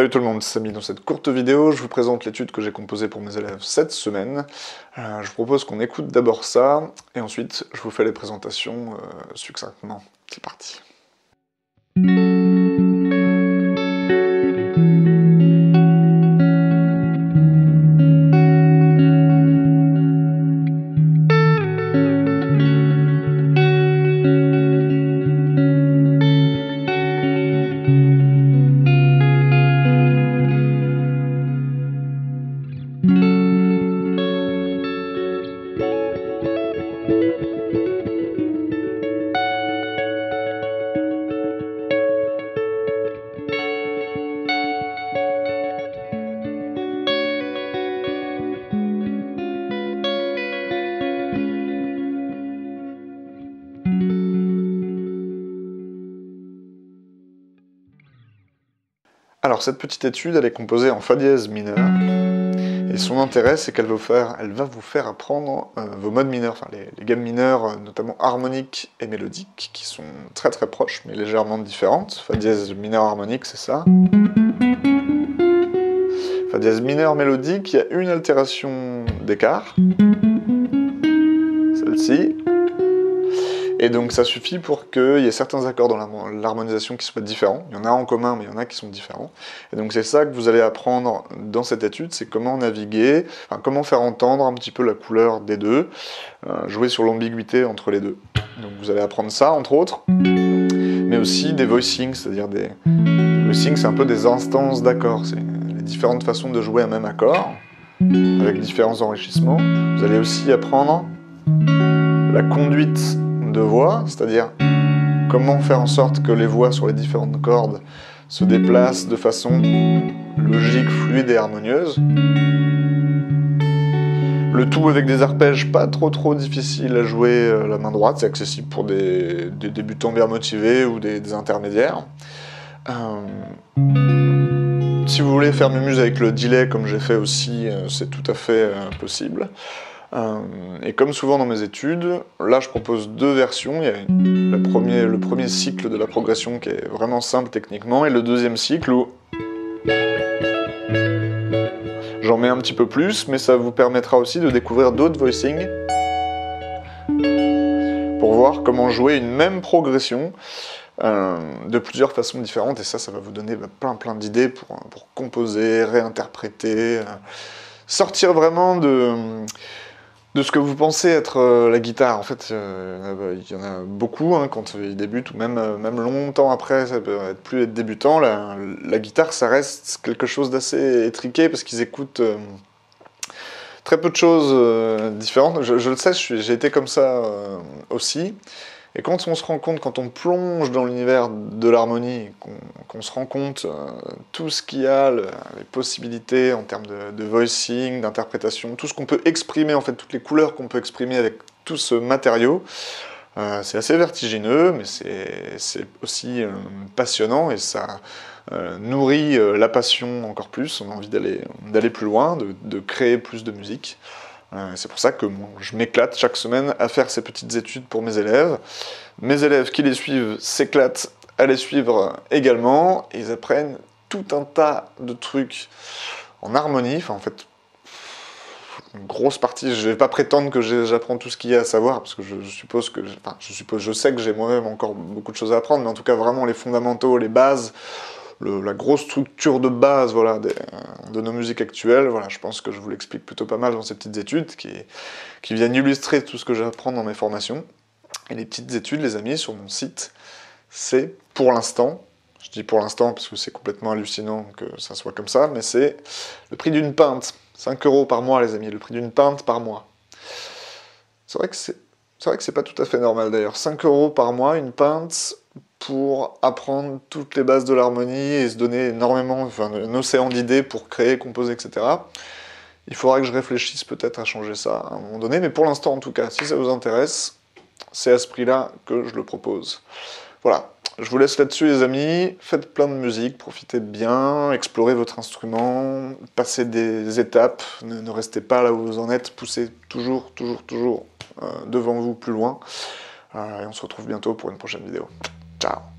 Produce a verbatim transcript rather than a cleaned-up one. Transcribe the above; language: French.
Salut tout le monde, c'est Samy. Dans cette courte vidéo, je vous présente l'étude que j'ai composée pour mes élèves cette semaine. Euh, je vous propose qu'on écoute d'abord ça, et ensuite je vous fais les présentations euh, succinctement. C'est parti. Alors cette petite étude, elle est composée en fa dièse mineur, et son intérêt c'est qu'elle va, faire, elle va vous faire apprendre euh, vos modes mineurs, enfin les, les gammes mineures, euh, notamment harmoniques et mélodiques, qui sont très très proches mais légèrement différentes. Fa dièse mineur harmonique, c'est ça. Fa dièse mineur mélodique, il y a une altération d'écart, celle-ci. Et donc ça suffit pour qu'il y ait certains accords dans l'harmonisation qui soient différents. Il y en a en commun, mais il y en a qui sont différents. Et donc c'est ça que vous allez apprendre dans cette étude, c'est comment naviguer, enfin, comment faire entendre un petit peu la couleur des deux, euh, jouer sur l'ambiguïté entre les deux. Donc vous allez apprendre ça, entre autres, mais aussi des voicings, c'est-à-dire des... des voicings, c'est un peu des instances d'accords, c'est les différentes façons de jouer un même accord, avec différents enrichissements. Vous allez aussi apprendre la conduite de voix, c'est-à-dire comment faire en sorte que les voix sur les différentes cordes se déplacent de façon logique, fluide et harmonieuse. Le tout avec des arpèges pas trop trop difficiles à jouer à la main droite, c'est accessible pour des, des débutants bien motivés ou des, des intermédiaires. Euh, si vous voulez faire mumuse avec le delay comme j'ai fait aussi, c'est tout à fait euh, possible. Euh, et comme souvent dans mes études, là je propose deux versions. Il y a une, la premier, le premier cycle de la progression qui est vraiment simple techniquement, et le deuxième cycle où j'en mets un petit peu plus, mais ça vous permettra aussi de découvrir d'autres voicings pour voir comment jouer une même progression euh, de plusieurs façons différentes, et ça, ça va vous donner bah, plein plein d'idées pour, pour composer, réinterpréter, euh, sortir vraiment de... de ce que vous pensez être euh, la guitare. En fait, euh, il y en a beaucoup hein, quand ils débutent, ou même, euh, même longtemps après, ça peut être plus être débutant. La, la guitare, ça reste quelque chose d'assez étriqué, parce qu'ils écoutent euh, très peu de choses euh, différentes. Je, je le sais, j'ai été comme ça euh, aussi. Et quand on se rend compte, quand on plonge dans l'univers de l'harmonie, qu'on qu'on se rend compte euh, tout ce qu'il y a, le, les possibilités en termes de, de voicing, d'interprétation, tout ce qu'on peut exprimer, en fait, toutes les couleurs qu'on peut exprimer avec tout ce matériau, euh, c'est assez vertigineux, mais c'est aussi euh, passionnant, et ça euh, nourrit euh, la passion encore plus. On a envie d'aller d'aller plus loin, de, de créer plus de musique. C'est pour ça que bon, je m'éclate chaque semaine à faire ces petites études pour mes élèves. Mes élèves qui les suivent s'éclatent à les suivre également. Et ils apprennent tout un tas de trucs en harmonie. Enfin, en fait, une grosse partie. Je ne vais pas prétendre que j'apprends tout ce qu'il y a à savoir, parce que je, je suppose que, enfin, je suppose, je sais que j'ai moi-même encore beaucoup de choses à apprendre, mais en tout cas vraiment les fondamentaux, les bases. Le, la grosse structure de base voilà, des, de nos musiques actuelles, voilà, je pense que je vous l'explique plutôt pas mal dans ces petites études qui, qui viennent illustrer tout ce que j'apprends dans mes formations. Et les petites études, les amis, sur mon site, c'est pour l'instant, je dis pour l'instant parce que c'est complètement hallucinant que ça soit comme ça, mais c'est le prix d'une pinte, cinq euros par mois les amis, le prix d'une pinte par mois. C'est vrai que c'est c'est vrai que c'est pas tout à fait normal d'ailleurs, cinq euros par mois, une pinte, pour apprendre toutes les bases de l'harmonie et se donner énormément, enfin, un océan d'idées pour créer, composer, et cetera. Il faudra que je réfléchisse peut-être à changer ça à un moment donné, mais pour l'instant en tout cas, si ça vous intéresse, c'est à ce prix-là que je le propose. Voilà, je vous laisse là-dessus les amis, faites plein de musique, profitez bien, explorez votre instrument, passez des étapes, ne, ne restez pas là où vous en êtes, poussez toujours, toujours, toujours euh, devant vous plus loin, euh, et on se retrouve bientôt pour une prochaine vidéo. Ciao.